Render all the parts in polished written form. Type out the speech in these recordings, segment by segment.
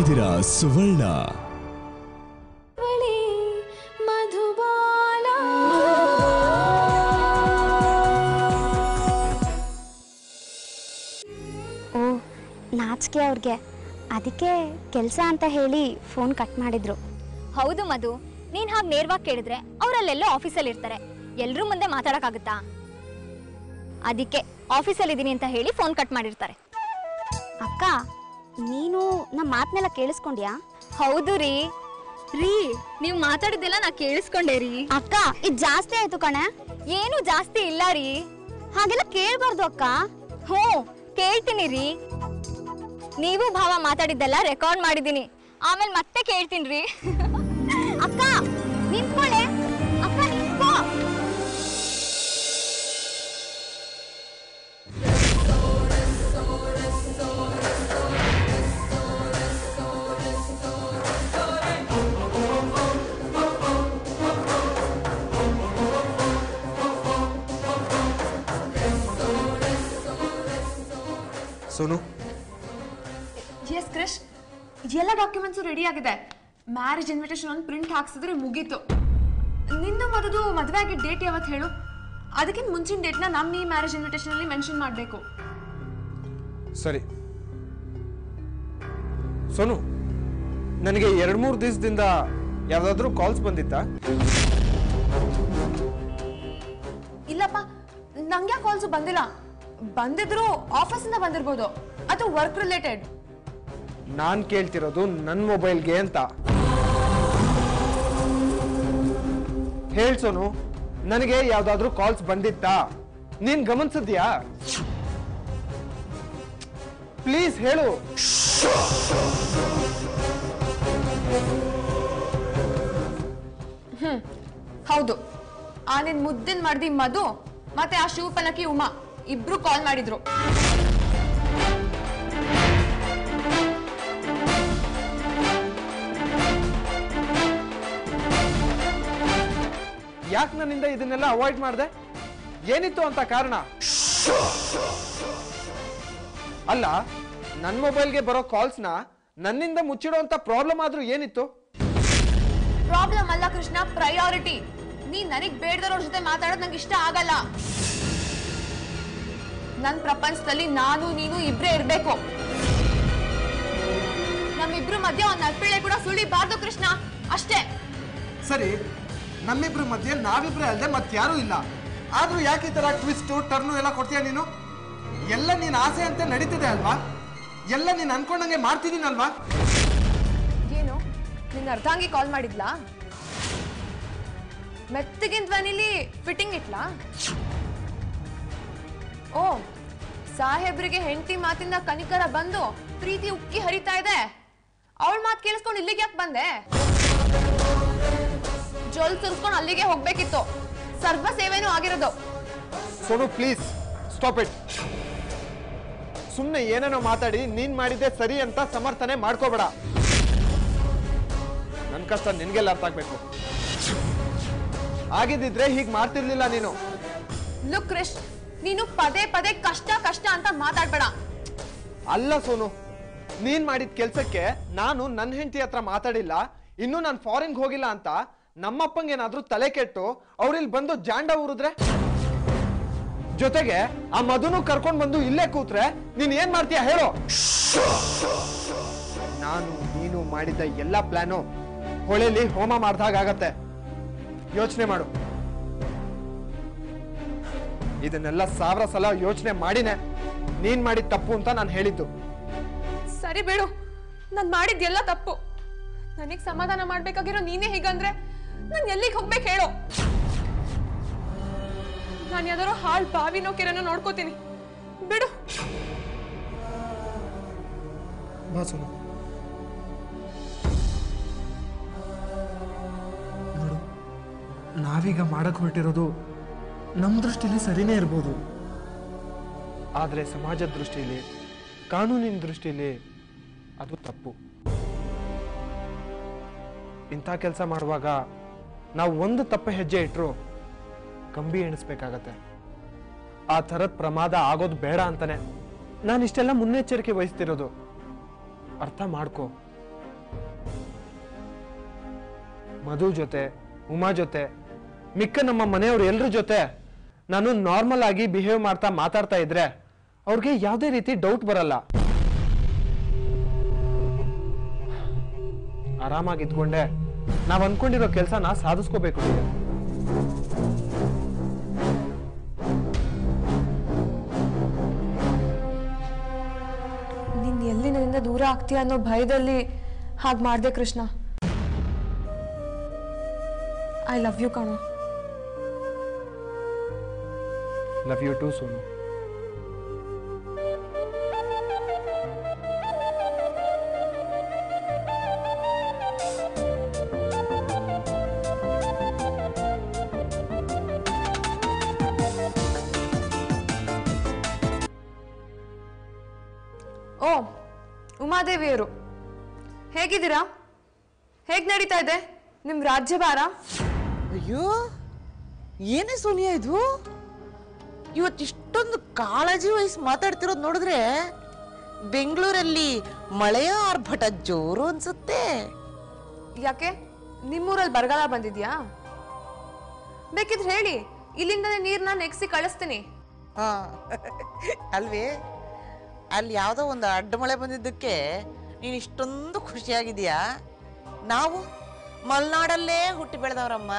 ಇದ್ದೀರಾ ಸುವರ್ಣ. ಓ, ನಾಚಿಕೆ ಅವ್ರಿಗೆ, ಅದಕ್ಕೆ ಕೆಲಸ ಅಂತ ಹೇಳಿ ಫೋನ್ ಕಟ್ ಮಾಡಿದ್ರು. ಹೌದು ಮಧು, ನೀನ್ ಹಾಗೆ ನೇರವಾಗಿ ಕೇಳಿದ್ರೆ ಅವರಲ್ಲೆಲ್ಲೋ ಆಫೀಸಲ್ಲಿ ಇರ್ತಾರೆ, ಎಲ್ಲರೂ ಮುಂದೆ ಮಾತಾಡಕ್ಕಾಗುತ್ತಾ? ಅದಕ್ಕೆ ಆಫೀಸಲ್ಲಿ ಇದೀನಿ ಅಂತ ಹೇಳಿ ಫೋನ್ ಕಟ್ ಮಾಡಿರ್ತಾರೆ. ಅಕ್ಕ, ನೀನು ನಮ್ಮ ಮಾತನ್ನೆಲ್ಲ ಕೇಳಿಸ್ಕೊಂಡ್ಯಾ? ಹೌದು ರೀ. ನೀವು ಮಾತಾಡಿದ್ದೆಲ್ಲ ನಾ ಕೇಳಿಸ್ಕೊಂಡೆ ರೀ. ಅಕ್ಕ, ಇದು ಜಾಸ್ತಿ ಆಯ್ತು ಕಣೆ. ಏನು ಜಾಸ್ತಿ ಇಲ್ಲ ರೀ, ಹಾಗೆಲ್ಲ ಕೇಳಬಾರ್ದು ಅಕ್ಕ. ಹ್ಞೂ ಕೇಳ್ತೀನಿ ರೀ. ನೀವು ಭಾವ ಮಾತಾಡಿದ್ದೆಲ್ಲ ರೆಕಾರ್ಡ್ ಮಾಡಿದ್ದೀನಿ, ಆಮೇಲೆ ಮತ್ತೆ ಕೇಳ್ತೀನಿ ರೀ. ಅಕ್ಕ ನಿಂತ್ಕೊಳ್ಳೆ, ಅಕ್ಕ ನಿಂತ್ಕೋ. ಸೋನು, ಎಸ್ ಕ್ರಿಶ್, ಎಲ್ಲ ಡಾಕ್ಯುಮೆಂಟ್ಸು ರೆಡಿ ಆಗಿದೆ. ಮ್ಯಾರೇಜ್ ಇನ್ವಿಟೇಷನ್ ಒಂದು ಪ್ರಿಂಟ್ ಹಾಕ್ಸಿದ್ರೆ ಮುಗೀತು. ನಿನ್ನ ಮದುವೆ ಆಗಿದ್ದ ಡೇಟ್ ಯಾವತ್ತು ಹೇಳು? ಅದಕ್ಕಿಂತ ಮುಂಚಿನ ಡೇಟ್ನ ನಮ್ಮ ಈ ಮ್ಯಾರೇಜ್ ಇನ್ವಿಟೇಷನ್ ಅಲ್ಲಿ ಮೆನ್ಷನ್ ಮಾಡಬೇಕು. ಸರಿ. ಸೋನು, ನನಗೆ 2-3 ದಿವಸದಿಂದ ಯಾವ್ದಾದ್ರು ಕಾಲ್ಸ್ ಬಂದಿತ್ತಾ? ಇಲ್ಲಪ್ಪ, ನಂಗೆ ಕಾಲ್ಸು ಬಂದಿಲ್ಲ. ಬಂದಿದ್ರು ಆಫೀಸಿಂದ ಬಂದಿರ್ಬೋದು, ಅದು ವರ್ಕ್ ರಿಲೇಟೆಡ್. ನಾನ್ ಕೇಳ್ತಿರೋದು ನನ್ನ ಮೊಬೈಲ್ಗೆ ಅಂತ. ಹೇಳ್ ಸೋನು, ನನಗೆ ಯಾವ್ದಾದ್ರು ಕಾಲ್ಸ್ ಬಂದಿತ್ತಾ? ನೀನ್ ಗಮನಿಸಿದ್ಯಾ? ಪ್ಲೀಸ್ ಹೇಳು. ಹೌದು, ಆ ನಿನ್ ಮುದ್ದಿನ ಮಡ್ದಿ ಮಧು ಮತ್ತೆ ಆ ಶಿವಪನಕಿ ಉಮಾ ಇಬ್ರು ಕಾಲ್ ಮಾಡಿದ್ರು. ಯಾಕೆ ನನ್ನಿಂದ ಇದನ್ನೆಲ್ಲ ಅವಾಯ್ಡ್ ಮಾಡಿದೆ? ಏನಿತ್ತು ಅಂತ ಕಾರಣ? ಅಲ್ಲ, ನನ್ನ ಮೊಬೈಲ್ಗೆ ಬರೋ ಕಾಲ್ಸ್ನ ನನ್ನಿಂದ ಮುಚ್ಚಿಡುವಂತ ಪ್ರಾಬ್ಲಮ್ ಆದ್ರೂ ಏನಿತ್ತು? ಪ್ರಾಬ್ಲಮ್ ಅಲ್ಲ ಕೃಷ್ಣ, ಪ್ರಯಾರಿಟಿ. ನೀನ್ ನನಗ್ ಬೇಡದವ್ರ ಜೊತೆ ಮಾತಾಡೋದು ನಂಗೆ ಇಷ್ಟ ಆಗಲ್ಲ. ನನ್ ಪ್ರಪಂಚದಲ್ಲಿ ನಾನು ನೀನು ಇಬ್ರೇ ಇರ್ಬೇಕು. ನಮ್ಮಿಬ್ರು ಮಧ್ಯೆ ಒಂದ್ ನಟ್ಪಿಳೆ ಕೂಡ ಸುಳಿಬಾರ್ದು ಕೃಷ್ಣ, ಅಷ್ಟೇ. ಸರಿ, ನಮ್ಮಿಬ್ರ ಮಧ್ಯೆ ನಾವಿಬ್ರೆ ಅಲ್ಲದೆ ಮತ್ತಾರೂ ಇಲ್ಲ. ಆದ್ರೂ ಯಾಕೆ ಈ ತರ ಟ್ವಿಸ್ಟ್ ಟರ್ನು ಎಲ್ಲ ಕೊಡ್ತೀಯ ನೀನು? ಎಲ್ಲ ನೀನ್ ಆಸೆ ಅಂತ ನಡೀತಿದೆ ಅಲ್ವಾ? ಎಲ್ಲ ನೀನ್ ಅನ್ಕೊಂಡಂಗೆ ಮಾಡ್ತಿದ್ದೀನಲ್ವಾ? ಏನು, ನಿನ್ನ ಅರ್ಧಾಂಗಿ ಕಾಲ್ ಮಾಡಿದ್ಲಾ? ಮೆತ್ತಗಿನ ಧ್ವನಿಲಿ ಫಿಟ್ಟಿಂಗ್ ಇಟ್ಲಾ? ಓ, ಸಾಹೇಬ್ರಿಗೆ ಹೆಂಡತಿ ಮಾತಿಂದ ಕನಿಕರ ಬಂದು ಪ್ರೀತಿ ಉಕ್ಕಿ ಹರಿತಾ ಇದೆ. ಅವಳ ಮಾತು ಕೇಳಿಸ್ಕೊಂಡು ಇಲ್ಲಿಗೆ ಯಾಕೆ ಬಂದೆ? ಜೊಲ್ ಸುರ್ಸ್ಕೊಂಡು ಅಲ್ಲಿಗೆ ಹೋಗ್ಬೇಕಿತ್ತು. ಸರ್ವ ಸೇವೆನೂ ಆಗಿರೋದು. Sonu, please stop it. ಸುಮ್ಮನೆ ಏನೇನೋ ಮಾತಾಡಿ ನೀನ್ ಮಾಡಿದ್ದೆ ಸರಿ ಅಂತ ಸಮರ್ಥನೆ ಮಾಡ್ಕೋಬೇಡ. ನನ್ ಕಷ್ಟ ನಿನ್ಗೆಲ್ಲ ಅರ್ಥ ಆಗ್ಬೇಕು. ಆಗಿದ್ದಿದ್ರೆ ಹೀಗ್ ಮಾಡ್ತಿರ್ಲಿಲ್ಲ ನೀನು. ಲುಕ್ ಕ್ರಿಶ್, ನೀನು ಪದೇ ಪದೇ ಕಷ್ಟ ಕಷ್ಟ ಅಂತ ಮಾತಾಡ್ಬೇಡ. ಅಲ್ಲ ಸೋನು, ನೀನ್ ಮಾಡಿದ ಕೆಲ್ಸಕ್ಕೆ ನಾನು ನನ್ನ ಹೆಂಡತಿ ಹತ್ರ ಮಾತಾಡಿಲ್ಲ, ಇನ್ನು ನಾನು ಫಾರಿನ್ಗೆ ಹೋಗಿಲ್ಲ ಅಂತ ನಮ್ಮಪ್ಪಂಗೇನಾದ್ರೂ ತಲೆ ಕೆಟ್ಟು ಅವ್ರಿಲ್ ಬಂದು ಜಾಂಡ ಊರಿದ್ರೆ, ಜೊತೆಗೆ ಆ ಮಧುನು ಕರ್ಕೊಂಡ್ ಬಂದು ಇಲ್ಲೇ ಕೂತ್ರೆ ನೀನ್ ಏನ್ ಮಾಡ್ತೀಯ ಹೇಳೋ? ನಾನು ನೀನು ಮಾಡಿದ ಎಲ್ಲಾ ಪ್ಲಾನು ಹೊಳೆಲಿ ಹೋಮ ಮಾಡ್ದಾಗತ್ತೆ. ಯೋಚನೆ ಮಾಡು. ಇದನ್ನೆಲ್ಲ 1000 ಸಲ ಯೋಚನೆ ಮಾಡಿನೇ ನೀನ್ ಮಾಡಿದ ತಪ್ಪು ಅಂತ ನಾನು ಹೇಳಿದ್ದು. ಸರಿ ಬಿಡು, ನಾನ್ ಮಾಡಿದ್ದೆಲ್ಲ ತಪ್ಪು. ನನಗ್ ಸಮಾಧಾನ ಮಾಡ್ಬೇಕಾಗಿರೋ ನೀನೇ ಹೀಗಂದ್ರೆ ನಾನು ಎಲ್ಲಿಗೆ ಹೋಗ್ಬೇಕು ಹೇಳೋ? ನಾನು ಯಾವ್ದಾರೋ ಹಾಳ್ ಬಾವಿನೋ ಕೆರೆನೋ ನೋಡ್ಕೋತೀನಿ, ಬಿಡು. ನೋಡು, ನಾವೀಗ ಮಾಡಕ್ ಹೊರಟಿರೋದು ನಮ್ಮ ದೃಷ್ಟಿಲಿ ಸರಿನೇ ಇರ್ಬೋದು, ಆದ್ರೆ ಸಮಾಜದ ದೃಷ್ಟಿಲಿ, ಕಾನೂನಿನ ದೃಷ್ಟಿಲಿ ಅದು ತಪ್ಪು. ಇಂಥ ಕೆಲಸ ಮಾಡುವಾಗ ನಾವು ಒಂದು ತಪ್ಪು ಹೆಜ್ಜೆ ಇಟ್ಟರು ಕಂಬಿ ಎಣಿಸ್ಬೇಕಾಗತ್ತೆ. ಆ ಥರದ ಪ್ರಮಾದ ಆಗೋದು ಬೇಡ ಅಂತಾನೆ ನಾನು ಇಷ್ಟೆಲ್ಲ ಮುನ್ನೆಚ್ಚರಿಕೆ ವಹಿಸ್ತಿರೋದು. ಅರ್ಥ ಮಾಡ್ಕೋ ಮಧು ಜೊತೆ, ಉಮಾ ಜೊತೆ, ಮಿಕ್ಕ ನಮ್ಮ ಮನೆಯವ್ರು ಎಲ್ಲರ ಜೊತೆ ನಾನು ನಾರ್ಮಲ್ ಆಗಿ ಬಿಹೇವ್ ಮಾಡ್ತಾ ಮಾತಾಡ್ತಾ ಇದ್ರೆ ಅವ್ರಿಗೆ ಯಾವುದೇ ರೀತಿ ಡೌಟ್ ಬರಲ್ಲ. ಆರಾಮಾಗಿ ಇದ್ಕೊಂಡೆ ನಾವ್ ಅನ್ಕೊಂಡಿರೋ ಕೆಲಸನ ಸಾಧಿಸ್ಕೋಬೇಕು. ನೀನ್ ಎಲ್ಲಿ ನನ್ನಿಂದ ದೂರ ಆಗ್ತೀಯ ಅನ್ನೋ ಭಯದಲ್ಲಿ ಹಾಗೆ ಮಾಡ್ದೆ ಕೃಷ್ಣ. ಐ ಲವ್ ಯು ಕಣೋ. Love you too Sonu. ಓ ಉಮಾದೇವಿಯವರು, ಹೇಗಿದ್ದೀರಾ? ಹೇಗ್ ನಡೀತಾ ಇದೆ ನಿಮ್ ರಾಜ್ಯಭಾರ? ಅಯ್ಯೋ, ಏನೇ ಸೋನಿಯಾ ಇದು? ಇವತ್ತಿಷ್ಟೊಂದು ಕಾಳಜಿ ವಹಿಸಿ ಮಾತಾಡ್ತಿರೋದು ನೋಡಿದ್ರೆ ಬೆಂಗಳೂರಲ್ಲಿ ಮಳೆಯ ಆರ್ಭಟ ಜೋರು ಅನ್ಸುತ್ತೆ. ಯಾಕೆ ನಿಮ್ಮೂರಲ್ಲಿ ಬರಗಾಲ ಬಂದಿದ್ಯಾ? ಬೇಕಿದ್ರೆ ಹೇಳಿ, ಇಲ್ಲಿಂದನೇ ನೀರ್ನ ನೆಗ್ಸಿ ಕಳಿಸ್ತೀನಿ. ಹಾ ಅಲ್ವೇ, ಅಲ್ಲಿ ಯಾವುದೋ ಒಂದು ಅಡ್ಡ ಮಳೆ ಬಂದಿದ್ದಕ್ಕೆ ನೀನು ಇಷ್ಟೊಂದು ಖುಷಿಯಾಗಿದೆಯಾ? ನಾವು ಮಲೆನಾಡಲ್ಲೇ ಹುಟ್ಟಿ ಬೆಳೆದವ್ರಮ್ಮ.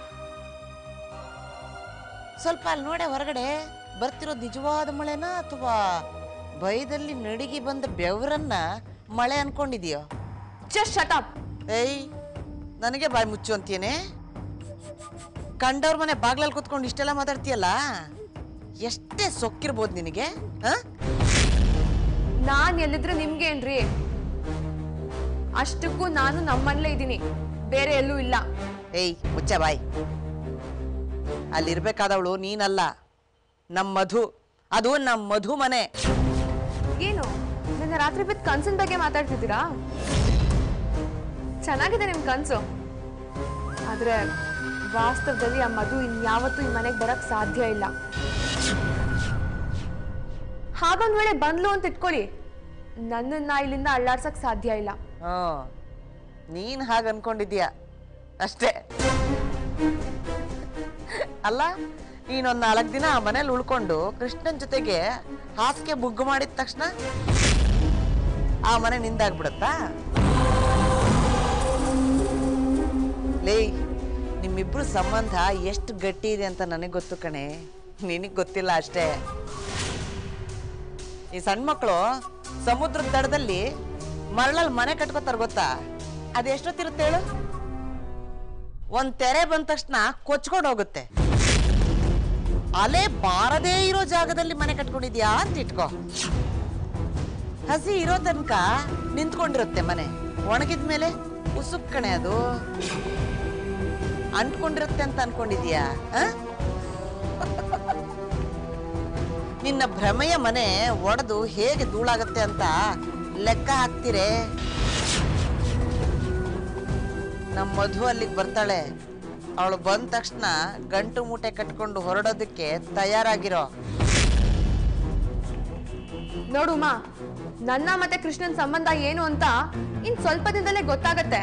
ಸ್ವಲ್ಪ ಅಲ್ಲಿ ನೋಡೆ, ಹೊರಗಡೆ ಬರ್ತಿರೋದು ನಿಜವಾದ ಮಳೆನಾ ಅಥವಾ ಭಯದಲ್ಲಿ ನಡಿಗೆ ಬಂದ ಬೆವರನ್ನ ಮಳೆ ಅನ್ಕೊಂಡಿದೀಯೋ? Just shut up. ಏಯ್, ನನಗೆ ಬಾಯಿ ಮುಚ್ಚು ಅಂತೀಯೇನೆ? ಕಂಡವ್ರ ಮನೆ ಬಾಗ್ಲಲ್ಲಿ ಕೂತ್ಕೊಂಡು ಇಷ್ಟೆಲ್ಲ ಮಾತಾಡ್ತೀಯಲ್ಲ, ಎಷ್ಟೇ ಸೊಕ್ಕಿರ್ಬೋದು ನಿನಗೆ? ನಾನ್ ಎಲ್ಲಿದ್ರೆ ನಿಮ್ಗೇನ್ರಿ? ಅಷ್ಟಕ್ಕೂ ನಾನು ನಮ್ಮಲ್ಲೇ ಇದ್ದೀನಿ, ಬೇರೆ ಎಲ್ಲೂ ಇಲ್ಲ. ಏಯ್ ಮುಚ್ಚ ಬಾಯ್. ಅಲ್ಲಿರ್ಬೇಕಾದವಳು ನೀನಲ್ಲ, ನಮ್ಮ ಮಧು. ಅದು ನಮ್ಮ ಮಧು ಮನೆ. ಏನು ನನ್ನ ರಾತ್ರಿ ಬಿದ್ದು ಕನ್ಸಿನ ಬಗ್ಗೆ ಮಾತಾಡ್ತಿದ್ದೀರಾ? ಚೆನ್ನಾಗಿದೆ ನಿಮ್ ಕನ್ಸು, ಆದ್ರೆ ವಾಸ್ತವದಲ್ಲಿ ಆ ಮಧು ಇನ್ಯಾವತ್ತೂ ಈ ಮನೆಗೆ ಬರಕ್ ಸಾಧ್ಯ ಇಲ್ಲ. ಹಾಗೊಂದ್ ವೇಳೆ ಬಂದ್ಲು ಅಂತ ಇಟ್ಕೊಳ್ಳಿ, ನನ್ನನ್ನ ಇಲ್ಲಿಂದ ಅಳ್ಳಾಡ್ಸಕ್ ಸಾಧ್ಯ ಇಲ್ಲ. ನೀನ್ ಹಾಗ ಅನ್ಕೊಂಡಿದ್ಯಾ ಅಷ್ಟೇ. ಅಲ್ಲ, ನೀನೊಂದ್ 4 ದಿನ ಆ ಮನೇಲಿ ಉಳ್ಕೊಂಡು ಕೃಷ್ಣನ್ ಜೊತೆಗೆ ಹಾಸಿಗೆ ಬುಗ್ಗು ಮಾಡಿದ ತಕ್ಷಣ ಆ ಮನೆ ನಿಂದಾಗ್ಬಿಡತ್ತಾ? ಲೇ, ನಿಮ್ಮಿಬ್ರು ಸಂಬಂಧ ಎಷ್ಟು ಗಟ್ಟಿ ಇದೆ ಅಂತ ನನಗೆ ಗೊತ್ತು ಕಣೆ, ನಿನಗ್ ಗೊತ್ತಿಲ್ಲ ಅಷ್ಟೇ. ಈ ಸಣ್ಣ ಮಕ್ಕಳು ಸಮುದ್ರದ ದಡದಲ್ಲಿ ಮರಳಲ್ಲಿ ಮನೆ ಕಟ್ಕೋತಾರ ಗೊತ್ತಾ? ಅದೆಷ್ಟೊತ್ತಿರುತ್ತೆ ಹೇಳು? ಒಂದ್ ತೆರೆ ಬಂದ ತಕ್ಷಣ ಕೊಚ್ಕೊಂಡು ಹೋಗುತ್ತೆ. ಅಲೆ ಬಾರದೇ ಇರೋ ಜಾಗದಲ್ಲಿ ಮನೆ ಕಟ್ಕೊಂಡಿದ್ಯಾ ಅಂತ ಇಟ್ಕೋ. ಹಸಿ ಇರೋ ತನಕ ನಿಂತ್ಕೊಂಡಿರುತ್ತೆ ಮನೆ, ಒಣಗಿದ್ಮೇಲೆ ಉಸುಕ್ ಕಣೆ ಅದು ಅಂಟ್ಕೊಂಡಿರುತ್ತೆ ಅಂತ ಅನ್ಕೊಂಡಿದ್ಯಾ? ನಿನ್ನ ಭ್ರಮೆಯ ಮನೆ ಒಡೆದು ಹೇಗೆ ಧೂಳಾಗತ್ತೆ ಅಂತ ಲೆಕ್ಕ ಹಾಕ್ತಿರೇ? ನಮ್ಮ ಮಧು ಅಲ್ಲಿಗೆ ಬರ್ತಾಳೆ. ಅವಳು ಬಂದ ತಕ್ಷಣ ಗಂಟು ಮೂಟೆ ಕಟ್ಕೊಂಡು ಹೊರಡೋದಕ್ಕೆ ತಯಾರಾಗಿರೋ. ನೋಡುಮ್ಮ, ನನ್ನ ಮತ್ತೆ ಕೃಷ್ಣನ್ ಸಂಬಂಧ ಏನು ಅಂತ ಇನ್ ಸ್ವಲ್ಪ ದಿನದಲ್ಲೇ ಗೊತ್ತಾಗತ್ತೆ.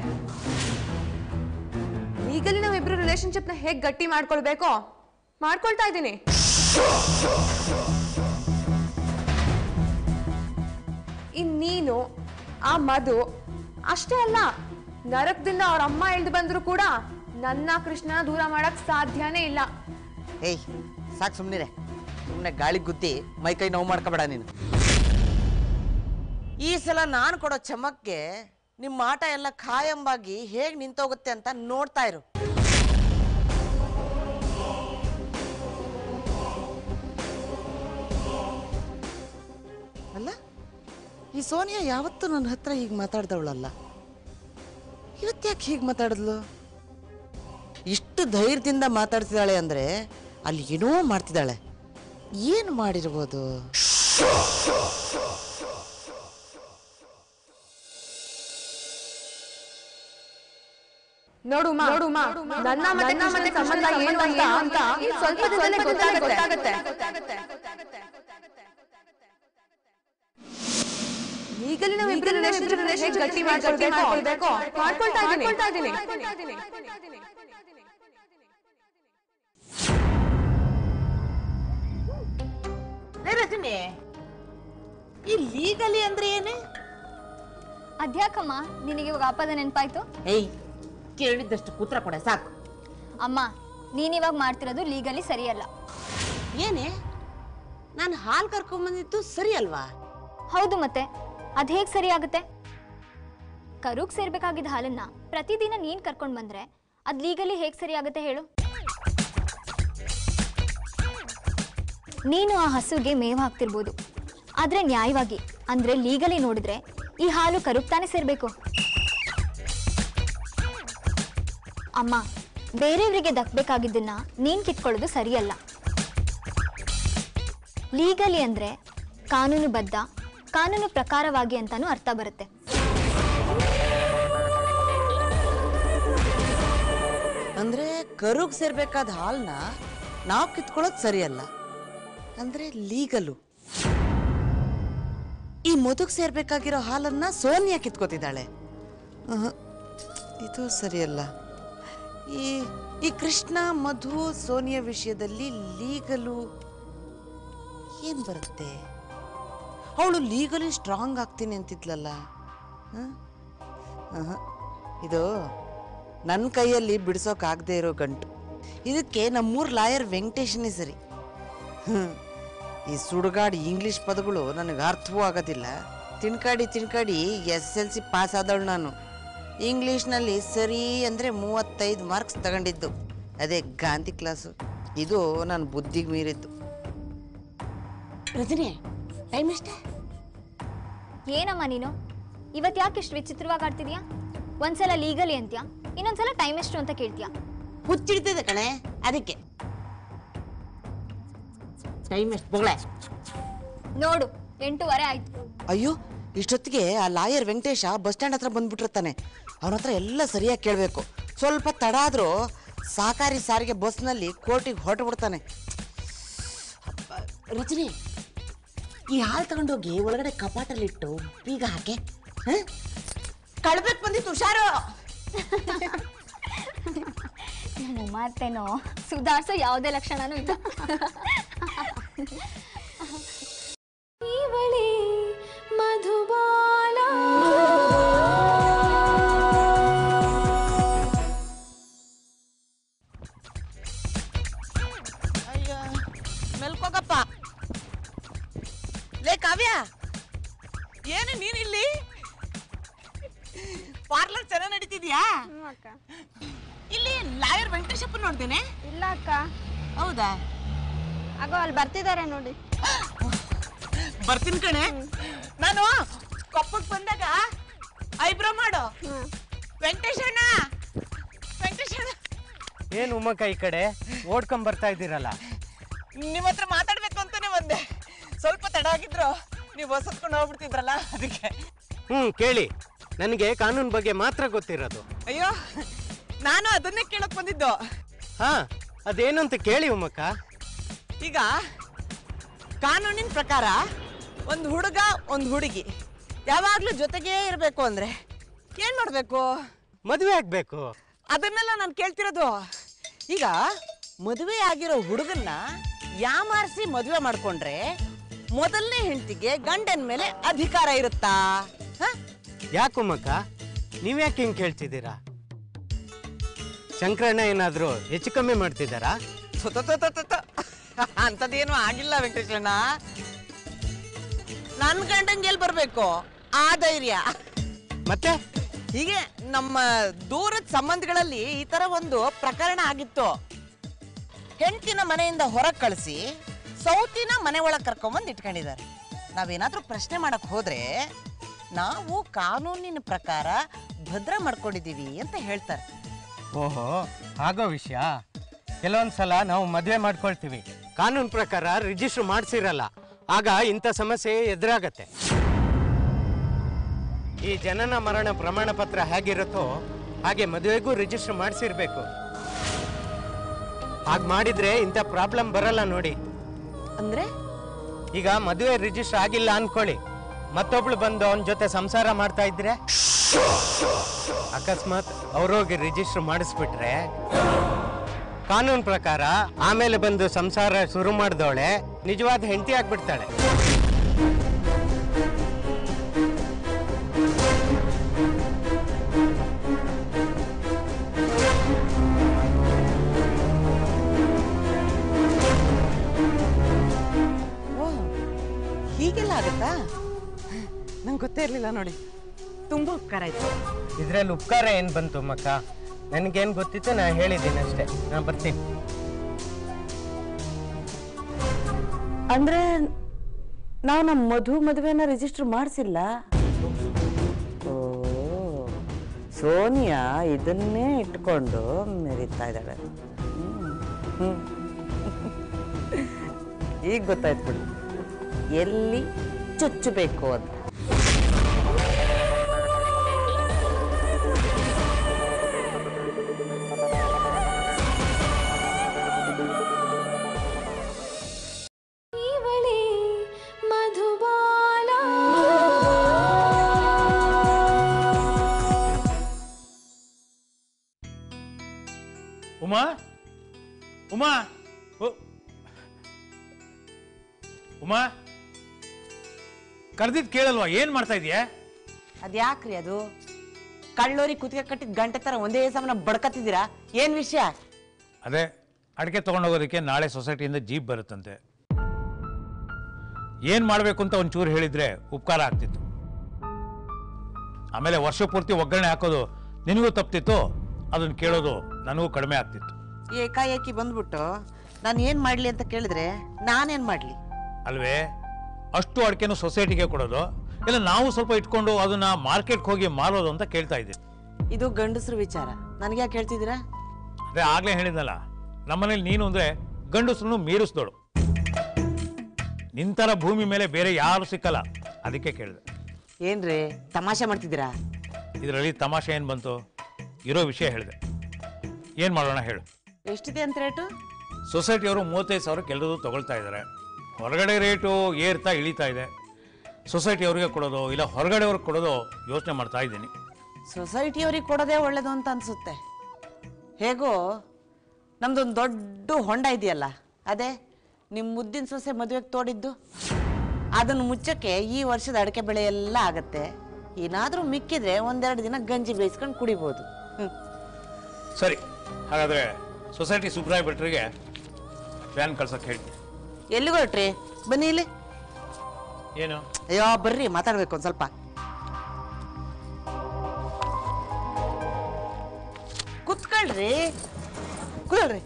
ಈಗಲೇ ನಾವಿಬ್ರು ರಿಲೇಶನ್ಶಿಪ್ ನ ಹೇಗ್ ಗಟ್ಟಿ ಮಾಡ್ಕೊಳ್ಬೇಕೋ ಮಾಡ್ಕೊಳ್ತಾ ಇದ್ದೀನಿ. ನೀನು ಆ ಮಧು ಅಷ್ಟೇ ಅಲ್ಲ, ನರಕದಿಂದ ಅವ್ರ ಅಮ್ಮ ಇಳ್ದು ಬಂದ್ರು ಕೂಡ ನನ್ನ ಕೃಷ್ಣನ ದೂರ ಮಾಡಕ್ ಸಾಧ್ಯನೇ ಇಲ್ಲ. ಏಯ್ ಸಾಕು, ಸುಮ್ನಿರೆ. ಸುಮ್ನೆ ಗಾಳಿ ಗುದ್ದಿ ಮೈಕೈ ನೋವು ಮಾಡ್ಕೋಬೇಡ ನೀನು. ಈ ಸಲ ನಾನು ಕೊಡೋ ಚಮಕ್ಗೆ ನಿಮ್ಮ ಆಟ ಎಲ್ಲ ಖಾಯಂಬಾಗಿ ಹೇಗ್ ನಿಂತೋಗುತ್ತೆ ಅಂತ ನೋಡ್ತಾ ಇರು. ಅಲ್ಲ, ಈ ಸೋನಿಯಾ ಯಾವತ್ತೂ ನನ್ನ ಹತ್ರ ಹೀಗೆ ಮಾತಾಡ್ದವಳಲ್ಲ, ಇವತ್ತ್ಯಾಕೆ ಹೀಗೆ ಮಾತಾಡಿದ್ಲು? ಇಷ್ಟು ಧೈರ್ಯದಿಂದ ಮಾತಾಡ್ತಿದ್ದಾಳೆ ಅಂದ್ರೆ ಅಲ್ಲಿ ಏನೋ ಮಾಡ್ತಿದ್ದಾಳೆ. ಏನು ಮಾಡಿರ್ಬೋದು? ನೋಡುಮ್ಮ, ನನ್ನ ಮತ್ತೆ ಸಂಬಂಧ ಏನು ಅಂತ ಸ್ವಲ್ಪ ದಿನದಲ್ಲೇ ಗೊತ್ತಾಗತ್ತೆ. ಲೀಗಲಿ ನಾವಿಬ್ರು ಗಟ್ಟಿ ಮಾಡ್ಕೊಳ್ಬೇಕು ಮಾಡ್ಕೊಳ್ತಾ ಇದ್ದೀನಿ. ರಜನಿ, ಈ ಲೀಗಲಿ ಅಂದ್ರೆ ಏನೇ? ಅದ್ಯಾಕಮ್ಮ ನಿನಗೆ ಇವಾಗ ಅಪ್ಪದ ನೆನಪಾಯ್ತು? ಏಯ್, ಕೇಳಿದ್ದಷ್ಟು ಕೂತ್ರ ಕೊಡ ಸಾಕು. ಅಮ್ಮ, ನೀನಿವಾಗ ಮಾಡ್ತಿರೋದು ಲೀಗಲಿ ಸರಿಯಲ್ಲ. ಏನೇ, ನಾನು ಹಾಲು ಕರ್ಕೊಂಬಂದಿದ್ದು ಸರಿ ಅಲ್ವಾ? ಹೌದು, ಮತ್ತೆ ಅದ್ ಹೇಗ್ ಸರಿ ಆಗುತ್ತೆ? ಕರುಗ್ ಸೇರ್ಬೇಕಾಗಿದ್ದ ಹಾಲನ್ನ ಪ್ರತಿದಿನ ನೀನ್ ಕರ್ಕೊಂಡ್ ಬಂದ್ರೆ ಅದ್ ಲೀಗಲಿ ಹೇಗ್ ಸರಿ ಆಗುತ್ತೆ ಹೇಳು? ನೀನು ಆ ಹಸುಗೆ ಮೇವು ಹಾಕ್ತಿರ್ಬೋದು, ಆದ್ರೆ ನ್ಯಾಯವಾಗಿ ಅಂದ್ರೆ ಲೀಗಲಿ ನೋಡಿದ್ರೆ ಈ ಹಾಲು ಕರುಗ್ ತಾನೇ ಸೇರ್ಬೇಕು. ಅಮ್ಮ, ಬೇರೆಯವರಿಗೆ ದಕ್ಬೇಕಾಗಿದ್ದನ್ನ ನೀನ್ ಕಿತ್ಕೊಳ್ಳೋದು ಸರಿಯಲ್ಲ. ಲೀಗಲಿ ಅಂದ್ರೆ ಕಾನೂನುಬದ್ಧ, ಕಾನೂನು ಪ್ರಕಾರವಾಗಿ ಅಂತಾನೂ ಅರ್ಥ ಬರುತ್ತೆ. ಅಂದ್ರೆ ಕರುಗ್ ಸೇರ್ಬೇಕಾದ ಹಾಲ್ನ ನಾವು ಕಿತ್ಕೊಳ್ಳೋದು ಸರಿಯಲ್ಲ ಅಂದ್ರೆ ಲೀಗಲು. ಈ ಮದುಗ್ ಸೇರ್ಬೇಕಾಗಿರೋ ಹಾಲನ್ನ ಸೋನಿಯಾ ಕಿತ್ಕೋತಿದ್ದಾಳೆ. ಇದು ಸರಿಯಲ್ಲ. ಈ ಕೃಷ್ಣ, ಮಧು, ಸೋನಿಯಾ ವಿಷಯದಲ್ಲಿ ಲೀಗಲು ಏನ್ ಬರುತ್ತೆ? ಅವಳು ಲೀಗಲಿ ಸ್ಟ್ರಾಂಗ್ ಆಗ್ತೀನಿ ಅಂತಿದ್ಲಲ್ಲ. ಇದು ನನ್ನ ಕೈಯಲ್ಲಿ ಬಿಡಿಸೋಕಾಗದೇ ಇರೋ ಗಂಟು. ಇದಕ್ಕೆ ನಮ್ಮೂರ್ ಲಾಯರ್ ವೆಂಕಟೇಶನೇ ಸರಿ. ಈ ಸುಡುಗಾಡು ಇಂಗ್ಲಿಷ್ ಪದಗಳು ನನಗೆ ಅರ್ಥವೂ ಆಗೋದಿಲ್ಲ. ತಿನ್ಕಾಡಿ SSLC ಪಾಸ್ ಆದವಳು ನಾನು. ಇಂಗ್ಲೀಷ್ನಲ್ಲಿ ಸರಿ ಅಂದರೆ 35 ಮಾರ್ಕ್ಸ್ ತಗೊಂಡಿದ್ದು, ಅದೇ ಗಾಂಧಿ ಕ್ಲಾಸು. ಇದು ನನ್ನ ಬುದ್ಧಿಗೆ ಮೀರಿದ್ದು. ರಜನಿ, ಟೈಮ್ ಎಷ್ಟೇ? ಏನಮ್ಮ ನೀನು ಇವತ್ತು ಯಾಕೆ ಇಷ್ಟು ವಿಚಿತ್ರವಾಗಿ ಆಡ್ತಿದ್ಯಾ? ಒಂದ್ಸಲ ಲೀಗಲಿ ಅಂತ್ಯಾ, ಇನ್ನೊಂದ್ಸಲ ಟೈಮ್ ಎಷ್ಟು ಅಂತ ಕೇಳ್ತೀಯಾ? ಹುಚ್ಚಿಡ್ತಿದೆ ಕಣೆ, ಅದಕ್ಕೆ. ಟೈಮ್ ಎಷ್ಟು ಬೊಗಳೆ? ನೋಡು, 8:15 ಆಯ್ತು. ಅಯ್ಯೋ, ಇಷ್ಟೊತ್ತಿಗೆ ಆ ಲಾಯರ್ ವೆಂಕಟೇಶ ಬಸ್ ಸ್ಟ್ಯಾಂಡ್ ಹತ್ರ ಬಂದ್ಬಿಟ್ಟಿರ್ತಾನೆ. ಅವನ ಹತ್ರ ಎಲ್ಲ ಸರಿಯಾಗಿ ಕೇಳಬೇಕು. ಸ್ವಲ್ಪ ತಡ ಆದ್ರೂ ಸಹಕಾರಿ ಸಾರಿಗೆ ಬಸ್ನಲ್ಲಿ ಕೋರ್ಟಿಗೆ ಹೊರಟುಬಿಡ್ತಾನೆ. ರಜನಿ, ಈ ಹಾಲು ತಗೊಂಡೋಗಿ ಒಳಗಡೆ ಕಪಾಟಲ್ಲಿಟ್ಟು ಬೀಗ ಹಾಕೆ. ಕಳ್ಬೇಕು ಬಂದಿತ್ತು, ಹುಷಾರು. ಮತ್ತೇನೋ ಸುಧಾರಿಸೋ ಯಾವುದೇ ಲಕ್ಷಣನೂ ಇಲ್ಲ. ಇವಳಿ ಮಧುಬಾಲ. ಅಯ್ಯೋ, ಮೆಲ್ಕೋಗಪ್ಪ. ಲೇ ಕಾವ್ಯ, ಏನು ನೀನಿಲ್ಲಿ? ಪಾರ್ಲರ್ ಚೆನ್ನಾಗಿ ನಡೀತಿದ್ಯಾ? ಇಲ್ಲಿ ಲಾಯರ್ ವೆಂಕಟೇಶಪ್ಪ ನೋಡ್ತೇನೆ. ಇಲ್ಲ ಅಕ್ಕ, ಹೌದಾ? ಆಗೋ ಅಲ್ಲಿ ಬರ್ತಿದ್ದಾರೆ ನೋಡಿ. ಬರ್ತೀನಿ ಕಣೆ. ನಾನು ಕೊಪ್ಪಕ್ಕೆ ಬಂದಾಗ ಐಬ್ರೋ ಮಾಡು. ವೆಂಕಟೇಶಣ್ಣ, ವೆಂಕಟೇಶಣ್ಣ. ಏನು ಉಮ್ಮಕ್ಕ ಈ ಕಡೆ ಓಡ್ಕೊಂಡ್ ಬರ್ತಾ ಇದ್ದೀರಲ್ಲ? ನಿಮ್ಮ ಹತ್ರ ಮಾತಾಡ್ಬೇಕು ಅಂತಾನೆ ಬಂದೆ. ಸ್ವಲ್ಪ ತಡ ಆಗಿದ್ರು ನೀವು ಬಸ್ ಹತ್ಕೊಂಡು ಹೋಗ್ಬಿಡ್ತಿದ್ರಲ್ಲ, ಅದಕ್ಕೆ. ಕೇಳಿ, ನನಗೆ ಕಾನೂನು ಬಗ್ಗೆ ಮಾತ್ರ ಗೊತ್ತಿರೋದು. ಅಯ್ಯೋ, ನಾನು ಅದನ್ನೇ ಕೇಳಕ್ ಬಂದಿದ್ದು. ಹಾ, ಅದೇನು ಅಂತ ಕೇಳಿ ಉಮ್ಮಕ್ಕ. ಈಗ ಕಾನೂನಿನ ಪ್ರಕಾರ ಒಂದು ಹುಡುಗ ಒಂದು ಹುಡುಗಿ ಯಾವಾಗ್ಲೂ ಜೊತೆಗೇ ಇರಬೇಕು ಅಂದ್ರೆ ಏನ್ ಮಾಡ್ಬೇಕು? ಮದುವೆ ಆಗ್ಬೇಕು. ಅದನ್ನೆಲ್ಲ ನಾನು ಕೇಳ್ತಿರೋದು. ಈಗ ಮದುವೆ ಆಗಿರೋ ಹುಡುಗನ್ನ ಯಾಮಾರಿಸಿ ಮದುವೆ ಮಾಡ್ಕೊಂಡ್ರೆ ಮೊದಲನೇ ಹೆಂಡತಿಗೆ ಗಂಡನ ಮೇಲೆ ಅಧಿಕಾರ ಇರುತ್ತಾ? ಯಾಕುಮ್ಮಕ್ಕ, ನೀವ್ಯಾಕೆ ಹಿಂಗ್ ಕೇಳ್ತಿದ್ದೀರಾ? ಶಂಕರಣ್ಣ ಏನಾದ್ರು ಹೆಚ್ಚು ಕಮ್ಮಿ ಮಾಡ್ತಿದ್ದಾರಾ? ಅಂತದೇನು ಆಗಿಲ್ಲ ವೆಂಕಟೇಶಣ್ಣ. ನನ್ ಗಂಡಂಗೆ ಎಲ್ಲಿ ಬರ್ಬೇಕು ಆ ಧೈರ್ಯ? ಮತ್ತೆ ಹೀಗೆ ನಮ್ಮ ದೂರದ ಸಂಬಂಧಗಳಲ್ಲಿ ಈ ತರ ಒಂದು ಪ್ರಕರಣ ಆಗಿತ್ತು. ಹೆಂಡತಿನ ಮನೆಯಿಂದ ಹೊರಗೆ ಕಳಿಸಿ ಸೌತಿನ ಮನೆ ಒಳಗೆ ಕರ್ಕೊಂಬಂದು ಇಟ್ಕೊಂಡಿದ್ದಾರೆ. ನಾವೇನಾದ್ರೂ ಪ್ರಶ್ನೆ ಮಾಡಕ್ ಹೋದ್ರೆ ನಾವು ಕಾನೂನಿನ ಪ್ರಕಾರ ಭದ್ರ ಮಾಡ್ಕೊಂಡಿದೀವಿ ಅಂತ ಹೇಳ್ತಾರೆ. ಓಹೋ, ಆಗೋ ವಿಷಯ. ಕೆಲವೊಂದ್ಸಲ ನಾವು ಮದುವೆ ಮಾಡ್ಕೊಳ್ತೀವಿ, ಕಾನೂನು ಪ್ರಕಾರ ರಿಜಿಸ್ಟರ್ ಮಾಡಿಸಿರಲ್ಲ. ಆಗ ಇಂಥ ಸಮಸ್ಯೆ ಎದುರಾಗತ್ತೆ. ಈ ಜನನ ಮರಣ ಪ್ರಮಾಣ ಪತ್ರ ಹೇಗಿರುತ್ತೋ ಹಾಗೆ ಮದುವೆಗೂ ರಿಜಿಸ್ಟರ್ ಮಾಡಿಸಿರ್ಬೇಕು. ಹಾಗೆ ಮಾಡಿದ್ರೆ ಇಂಥ ಪ್ರಾಬ್ಲಮ್ ಬರಲ್ಲ ನೋಡಿ. ಅಂದ್ರೆ ಈಗ ಮದುವೆ ರಿಜಿಸ್ಟರ್ ಆಗಿಲ್ಲ ಅನ್ಕೊಳ್ಳಿ, ಮತ್ತೊಬ್ಳು ಬಂದು ಅವನ ಜೊತೆ ಸಂಸಾರ ಮಾಡ್ತಾ ಇದ್ರೆ ಅಕಸ್ಮಾತ್ ಅವ್ರೋಗಿ ರಿಜಿಸ್ಟರ್ ಮಾಡಿಸ್ಬಿಟ್ರೆ ಕಾನೂನು ಪ್ರಕಾರ ಆಮೇಲೆ ಬಂದು ಸಂಸಾರ ಶುರು ಮಾಡಿದವಳೆ ನಿಜವಾದ ಹೆಂಡತಿ ಆಗ್ಬಿಡ್ತಾಳೆ. ಹೀಗೆಲ್ಲ ಆಗುತ್ತಾ? ನಂಗೆ ಗೊತ್ತೇ ಇರಲಿಲ್ಲ ನೋಡಿ. ತುಂಬ ಉಪಕಾರ ಆಯ್ತು. ಇದ್ರಲ್ಲಿ ಉಪಕಾರ ಏನು ಬಂತು ಮಕ್ಕ? ನನಗೇನು ಗೊತ್ತಿತ್ತು ನಾನು ಹೇಳಿದ್ದೀನಿ ಅಷ್ಟೇ. ನಾನು ಬರ್ತೀನಿ. ಅಂದ್ರೆ ನಾವು ನಮ್ಮ ಮದುವೆನ ರಿಜಿಸ್ಟರ್ ಮಾಡಿಸಿಲ್ಲ. ಓ, ಸೋನಿಯಾ ಇದನ್ನೇ ಇಟ್ಕೊಂಡು ಮೆರೀತಾ ಇದ್ದಾಳೆ. ಈಗ ಗೊತ್ತಾಯ್ತು ಬಿಡು ಎಲ್ಲಿ ಚುಚ್ಚಬೇಕು ಅಂತ. ಉಮಾ ಉಮಾ ಉಮಾ ಕರೆದಿದ್ ಕೇಳಲ್ವಾ? ಏನ್ ಮಾಡ್ತಾ ಇದೀಯ? ಅದ್ಯಾಕ್ರಿ ಅದು ಕಳ್ಳೋರಿ ಕುತ್ತಿಗೆ ಕಟ್ಟಿದ ಗಂಟೆ ತರ ಒಂದೇ ಸಮನ ಬಡ್ಕತ್ತಿದ್ದೀರಾ? ಏನ್ ವಿಷಯ? ಅದೇ ಅಡಿಕೆ ತಗೊಂಡೋಗೋದಕ್ಕೆ ನಾಳೆ ಸೊಸೈಟಿಯಿಂದ ಜೀಪ್ ಬರುತ್ತಂತೆ. ಏನ್ ಮಾಡ್ಬೇಕು ಅಂತ ಒಂಚೂರು ಹೇಳಿದ್ರೆ ಉಪಕಾರ ಆಗ್ತಿತ್ತು. ಆಮೇಲೆ ವರ್ಷ ಪೂರ್ತಿ ಒಗ್ಗರಣೆ ಹಾಕೋದು ನಿನಗೂ ತಪ್ತಿತ್ತು, ಅದನ್ನ ಕೇಳೋದು ನನಗೂ ಕಡಿಮೆ ಆಗ್ತಿತ್ತು. ಏಕಾಏಕಿ ಬಂದ್ಬಿಟ್ಟು ನಾನು ಏನ್ ಮಾಡ್ಲಿ ಅಂತ ಕೇಳಿದ್ರೆ ನಾನೇನ್ ಮಾಡ್ಲಿ? ಅಲ್ವೇ, ಅಷ್ಟು ಅಡಿಕೆನು ಸೊಸೈಟಿಗೆ ಕೊಡೋದು ಇಲ್ಲ ನಾವು ಸ್ವಲ್ಪ ಇಟ್ಕೊಂಡು ಅದನ್ನ ಮಾರ್ಕೆಟ್ಗೆ ಹೋಗಿ ಮಾರೋದು ಅಂತ ಕೇಳ್ತಾ ಇದ್ದೀನಿ. ಇದು ಗಂಡಸ್ರ ವಿಚಾರ, ನನಗೆ ಯಾಕೆ ಹೇಳ್ತಿದ್ದೀರಾ? ಅದೇ ಆಗ್ಲೇ ಹೇಳಿದ್ನಲ್ಲ, ನಮ್ಮನೇಲಿ ನೀನು ಅಂದ್ರೆ ಗಂಡಸ್ರನ್ನು ಮೀರಿಸ್ದೋಳು. ನಿಂತರ ಭೂಮಿ ಮೇಲೆ ಬೇರೆ ಯಾರು ಸಿಕ್ಕಲ್ಲ, ಅದಕ್ಕೆ ಕೇಳಿದೆ. ಏನ್ರಿ ತಮಾಷೆ ಮಾಡ್ತಿದ್ದೀರಾ? ಇದರಲ್ಲಿ ತಮಾಷೆ ಏನು ಬಂತು? ಇರೋ ವಿಷಯ ಹೇಳಿದೆ. ಏನು ಮಾಡೋಣ ಹೇಳು? ಎಷ್ಟಿದೆ ಅಂತ ರೇಟು? ಸೊಸೈಟಿಯವರು 35,000 ಎಲ್ಲರೂ ತಗೊಳ್ತಾ ಇದ್ದಾರೆ. ಹೊರಗಡೆ ರೇಟು ಏರ್ತಾ ಇಳಿತಾ ಇದೆ. ಸೊಸೈಟಿಯವ್ರಿಗೆ ಕೊಡೋದು ಇಲ್ಲ ಹೊರಗಡೆಯವ್ರಿಗೆ ಕೊಡೋದು ಯೋಚನೆ ಮಾಡ್ತಾ ಇದ್ದೀನಿ. ಸೊಸೈಟಿಯವ್ರಿಗೆ ಕೊಡೋದೇ ಒಳ್ಳೇದು ಅಂತ ಅನ್ಸುತ್ತೆ. ಹೇಗೋ ನಮ್ದೊಂದು ದೊಡ್ಡ ಹೊಂಡ ಇದೆಯಲ್ಲ, ಅದೇ ನಿಮ್ಮ ಮುದ್ದಿನ ಸೊಸೆ ಮದುವೆಗೆ ತೋಡಿದ್ದು, ಅದನ್ನು ಮುಚ್ಚಕ್ಕೆ ಈ ವರ್ಷದ ಅಡಿಕೆ ಬೆಳೆ ಎಲ್ಲ ಆಗತ್ತೆ. ಏನಾದರೂ ಮಿಕ್ಕಿದ್ರೆ ಒಂದೆರಡು ದಿನ ಗಂಜಿ ಬೇಯಿಸ್ಕೊಂಡು ಕುಡಿಬೋದು. ಸರಿ, ಹಾಗಾದರೆ ಸೊಸೈಟಿ ಸುಬ್ರಾಯ ಭಟ್ರಿಗೆ ವ್ಯಾನ್ ಕಳ್ಸಕ್ಕೆ ಹೇಳಿ. ಎಲ್ಲಿಗೆ ಹೊರಟ್ರಿ? ಬನ್ನಿ ಇಲ್ಲಿ. ಏನು? ಅಯ್ಯೋ ಬರ್ರಿ, ಮಾತಾಡ್ಬೇಕು ಒಂದು ಸ್ವಲ್ಪ. ಕುತ್ಕೊಳ್ರಿ, ಕೂಳ್ರಿ.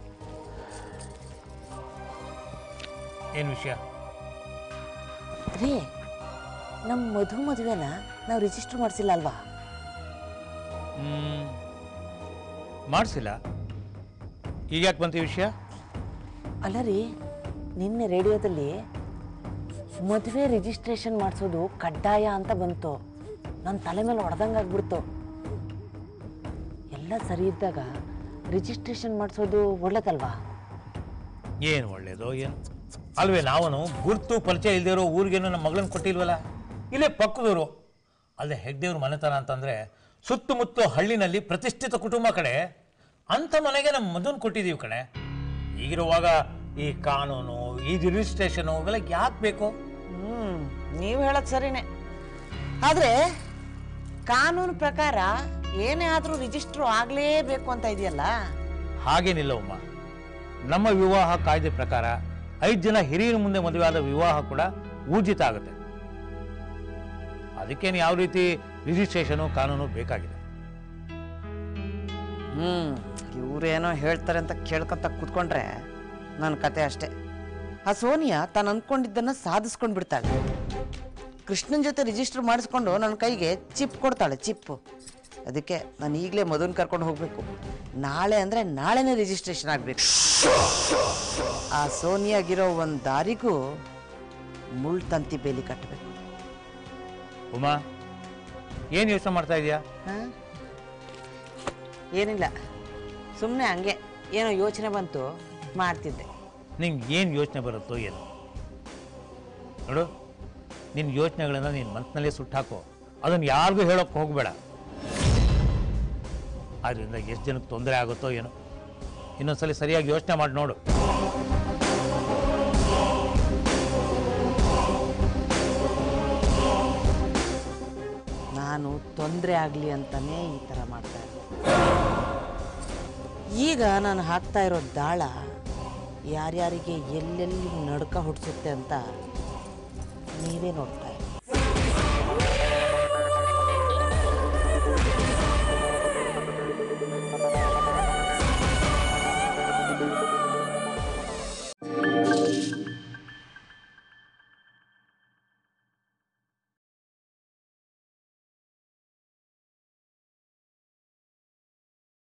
ಏನು ವಿಷಯ? ರೀ, ನಮ್ಮ ಮದುವೆನ ನಾವು ರಿಜಿಸ್ಟರ್ ಮಾಡಿಸಿಲ್ಲ ಅಲ್ವಾ? ಮಾಡಿಸಿಲ್ಲ. ಈಗ ಯಾಕೆ ಬಂತು ವಿಷಯ? ಅಲ್ಲ ರೀ, ನಿನ್ನೆ ರೇಡಿಯೋದಲ್ಲಿ ಮದುವೆ ರಿಜಿಸ್ಟ್ರೇಷನ್ ಮಾಡಿಸೋದು ಕಡ್ಡಾಯ ಅಂತ ಬಂತು. ನನ್ನ ತಲೆ ಮೇಲೆ ಹೊಡೆದಂಗೆ ಆಗ್ಬಿಡ್ತು. ಎಲ್ಲ ಸರಿ ಇದ್ದಾಗ ರಿಜಿಸ್ಟ್ರೇಷನ್ ಮಾಡಿಸೋದು ಒಳ್ಳೇದಲ್ವಾ? ಏನು ಒಳ್ಳೇದು ಏನು ಅಲ್ವೇ? ನಾವನು ಗುರ್ತು ಪರಿಚಯ ಇಲ್ದಿರೋ ಊರಿಗೇನು ನಮ್ಮ ಮಗಳನ್ನ ಕೊಟ್ಟಿಲ್ವಲ್ಲ, ಇಲ್ಲೇ ಪಕ್ಕದವರು. ಅಲ್ಲದೆ ಹೆಗ್ದೇವ್ರ ಮನೆತನ ಅಂತಂದರೆ ಸುತ್ತಮುತ್ತ ಹಳ್ಳಿನಲ್ಲಿ ಪ್ರತಿಷ್ಠಿತ ಕುಟುಂಬ ಕಡೆ, ಅಂಥ ಮನೆಗೆ ನಮ್ಮ ಮದುವೆನ ಕೊಟ್ಟಿದ್ದೀವಿ ಕಣೆ. ಈಗಿರುವಾಗ ಈ ಕಾನೂನು, ಈ ರಿಜಿಸ್ಟ್ರೇಷನು ಇವೆಲ್ಲ ಯಾಕೆ ಬೇಕು? ನೀವು ಹೇಳೋದು ಸರಿನೇ. ಆದರೆ ಕಾನೂನು ಪ್ರಕಾರ ಏನೇ ಆದರೂ ರಿಜಿಸ್ಟ್ರು ಆಗಲೇಬೇಕು ಅಂತ ಇದೆಯಲ್ಲ? ಹಾಗೇನಿಲ್ಲ ಉಮ್ಮ. ನಮ್ಮ ವಿವಾಹ ಕಾಯ್ದೆ ಪ್ರಕಾರ 5 ಜನ ಹಿರಿಯರ ಮುಂದೆ ಮದುವೆ ಆದ ವಿವಾಹ ಕೂಡ ಊರ್ಜಿತ ಆಗುತ್ತೆ. ಅದಕ್ಕೇನು ಯಾವ ರೀತಿ ರಿಜಿಸ್ಟ್ರೇಷನು ಕಾನೂನು ಬೇಕಾಗಿದೆ. ಇವರೇನೋ ಹೇಳ್ತಾರೆ ಅಂತ ಕೇಳ್ಕೊಂತ ಕೂತ್ಕೊಂಡ್ರೆ ನನ್ನ ಕತೆ ಅಷ್ಟೇ. ಆ ಸೋನಿಯಾ ತಾನು ಅಂದ್ಕೊಂಡಿದ್ದನ್ನು ಸಾಧಿಸ್ಕೊಂಡು ಬಿಡ್ತಾಳೆ. ಕೃಷ್ಣನ ಜೊತೆ ರಿಜಿಸ್ಟರ್ ಮಾಡಿಸ್ಕೊಂಡು ನನ್ನ ಕೈಗೆ ಚಿಪ್ ಕೊಡ್ತಾಳೆ, ಚಿಪ್ಪು. ಅದಕ್ಕೆ ನಾನು ಈಗಲೇ ಮದುವೆನ ಕರ್ಕೊಂಡು ಹೋಗಬೇಕು. ನಾಳೆ ಅಂದರೆ ನಾಳೆನೇ ರಿಜಿಸ್ಟ್ರೇಷನ್ ಆಗಬೇಕು. ಆ ಸೋನಿಯಾಗಿರೋ ಒಂದು ದಾರಿಗೂ ಮುಳ್ಳು ತಂತಿ ಬೇಲಿ ಕಟ್ಟಬೇಕು. ಉಮಾ, ಏನು ಯೋಚನೆ ಮಾಡ್ತಾ ಇದೀಯಾ? ಏನಿಲ್ಲ, ಸುಮ್ಮನೆ ಹಂಗೆ ಏನೋ ಯೋಚನೆ ಬಂತು, ಮಾಡ್ತಿದ್ದೆ. ನಿಂಗೆ ಏನು ಯೋಚನೆ ಬರುತ್ತೋ ಏನು? ನೋಡು, ನಿನ್ನ ಯೋಚನೆಗಳನ್ನು ನಿನ್ನ ಮನಸ್ಸಿನಲ್ಲೇ ಸುಟ್ಟಾಕೋ, ಅದನ್ನು ಯಾರಿಗೂ ಹೇಳೋಕ್ಕೆ ಹೋಗಬೇಡ. ಅದರಿಂದ ಎಷ್ಟು ಜನಕ್ಕೆ ತೊಂದರೆ ಆಗುತ್ತೋ ಏನೋ. ಇನ್ನೊಂದ್ಸಲಿ ಸರಿಯಾಗಿ ಯೋಚನೆ ಮಾಡಿ ನೋಡು. ನಾನು ತೊಂದರೆ ಆಗಲಿ ಅಂತಾನೆ ಈ ಥರ ಮಾಡ್ತಾ ಇದ್ದೆ. ಈಗ ನಾನು ಹಾಕ್ತಾ ಇರೋ ದಾಳ ಯಾರ್ಯಾರಿಗೆ ಎಲ್ಲೆಲ್ಲಿ ನಡ್ಕ ಹುಟ್ಟಿಸುತ್ತೆ ಅಂತ ನೀವೇ ನೋಡ್ತಾ